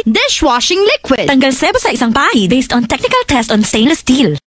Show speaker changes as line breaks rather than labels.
dishwashing liquid.
Tanggal sebo sa isang bahay based on technical test on stainless steel.